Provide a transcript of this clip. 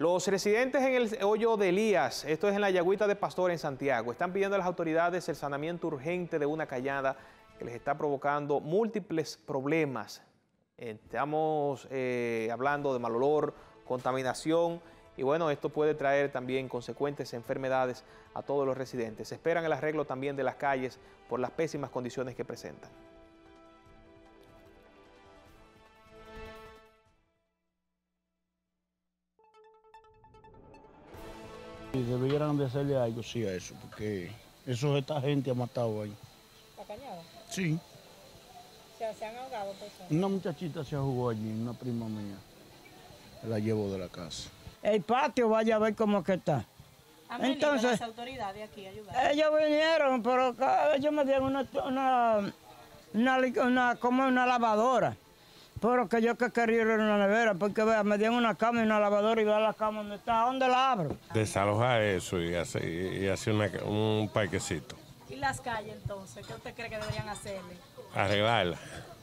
Los residentes en el hoyo de Elías, esto es en la Yagüita de Pastor en Santiago, están pidiendo a las autoridades el saneamiento urgente de una cañada que les está provocando múltiples problemas. Estamos hablando de mal olor, contaminación y bueno, esto puede traer también consecuentes enfermedades a todos los residentes. Esperan el arreglo también de las calles por las pésimas condiciones que presentan. Y debieran de hacerle algo, sí, a eso, porque esta gente ha matado ahí. ¿La cañada? Sí. O sea, se han ahogado personas. Una muchachita se jugó allí, una prima mía. La llevo de la casa. El patio, vaya a ver cómo que está. Entonces, las autoridades aquí ayudaron. Ellos vinieron, pero ellos me dieron como una lavadora. Pero que yo que quería era una nevera, porque vea, me dieron una cama y una lavadora y vea la cama donde está. ¿Dónde la abro? Desalojar eso y hacer un parquecito. ¿Y las calles entonces? ¿Qué usted cree que deberían hacerle? Arreglarla.